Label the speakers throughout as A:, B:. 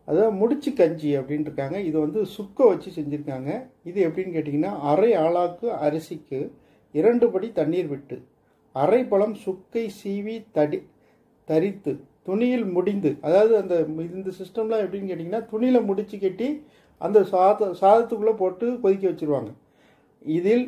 A: அதாவது முடிச்சு கஞ்சி அப்படின்னு இருக்காங்க. இது வந்து சுக்கை வச்சு செஞ்சுருக்காங்க. இது எப்படின்னு கேட்டிங்கன்னா, அரை ஆளாக்கு அரிசிக்கு 2 படி தண்ணீர் விட்டு அரை பழம் சுக்கை சீவி தரித்து துணியில் முடிந்து, அதாவது அந்த இந்த சிஸ்டம்லாம் எப்படின்னு கேட்டிங்கன்னா, துணியில் முடிச்சு கட்டி அந்த சாதத்துக்குள்ளே போட்டு கொதிக்க வச்சுருவாங்க. இதில்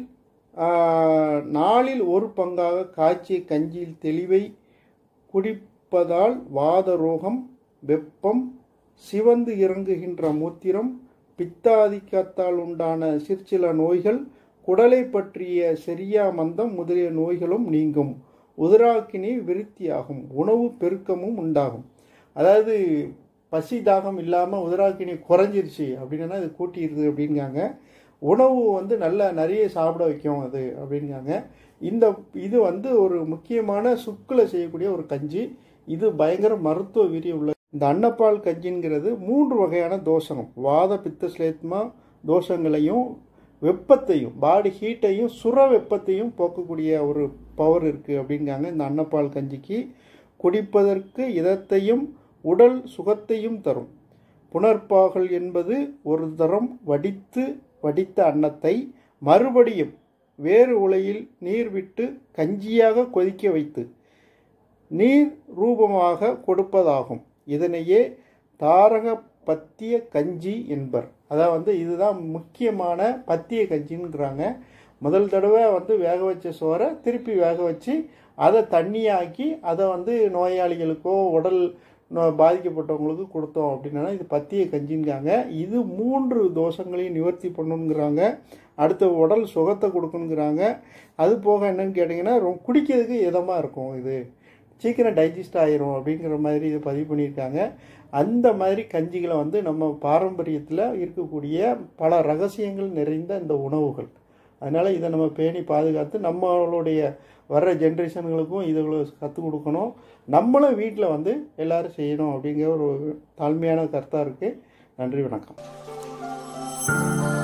A: நாளில் ஒரு பங்காக காய்ச்சிய கஞ்சியில் தெளிவை குடிப்பதால் வாத ரோகம், வெப்பம், சிவந்து இறங்குகின்ற மூத்திரம், பித்தாதிக்கத்தால் உண்டான சிற்சில நோய்கள், குடலை பற்றிய செரியா மந்தம் முதலிய நோய்களும் நீங்கும். உதராக்கினி விருத்தியாகும். உணவு பெருக்கமும் உண்டாகும். அதாவது பசி தாகம் இல்லாமல் உதராக்கினி குறைஞ்சிருச்சு அப்படின்னா இது கூட்டிடுது அப்படிங்காங்க. உணவு வந்து நல்லா நிறைய சாப்பிட வைக்கும் அது அப்படிங்காங்க. இது வந்து ஒரு முக்கியமான சுக்கில் செய்யக்கூடிய ஒரு கஞ்சி. இது பயங்கர மருத்துவ வீரியம் உள்ள இந்த அன்னப்பால் கஞ்சிங்கிறது 3 வகையான தோஷம், வாத பித்த ஸ்லேத்மா தோஷங்களையும் வெப்பத்தையும் பாடி ஹீட்டையும் சுர வெப்பத்தையும் போக்கக்கூடிய ஒரு பவர் இருக்குது அப்படிங்காங்க. இந்த அன்னப்பால் கஞ்சிக்கு குடிப்பதற்கு இதத்தையும் உடல் சுகத்தையும் தரும். புனர்பாகல் என்பது ஒரு தரம் வடித்த அன்னத்தை மறுபடியும் வேறு உலையில் நீர் விட்டு கஞ்சியாக கொதிக்க வைத்து நீர் ரூபமாக கொடுப்பதாகும். இதனையே தாரக பத்திய கஞ்சி என்பர். அதாவது வந்து இதுதான் முக்கியமான பத்திய கஞ்சின்னுங்கிறாங்க. முதல் தடவை வந்து வேக வச்ச சோறை திருப்பி வேக வச்சு அதை தண்ணியாக்கி அதை வந்து நோயாளிகளுக்கோ உடல் பாதிக்கப்பட்டவங்களுக்கு கொடுத்தோம் அப்படின்னா இது பத்திய கஞ்சின்காங்க. இது 3 தோஷங்களையும் நிவர்த்தி பண்ணணுங்கிறாங்க. அடுத்த உடல் சுகத்தை கொடுக்கணுங்கிறாங்க. அது போக என்னன்னு கேட்டிங்கன்னா குடிக்கிறதுக்கு இதமாக இருக்கும், இது சீக்கிரம் டைஜஸ்ட் ஆயிரும் அப்படிங்கிற மாதிரி இதை பதிவு பண்ணியிருக்காங்க. அந்த மாதிரி கஞ்சிகளை வந்து நம்ம பாரம்பரியத்தில் இருக்கக்கூடிய பல ரகசியங்கள் நிறைந்த இந்த உணவுகள். அதனால் இதை நம்ம பேணி பாதுகாத்து நம்மளுடைய வர்ற ஜென்ரேஷன்களுக்கும் இதுகளை கற்றுக் கொடுக்கணும். நம்மளும் வீட்டில் வந்து எல்லோரும் செய்யணும் அப்படிங்கிற ஒரு தாழ்மையான கருத்தாக இருக்குது. நன்றி, வணக்கம்.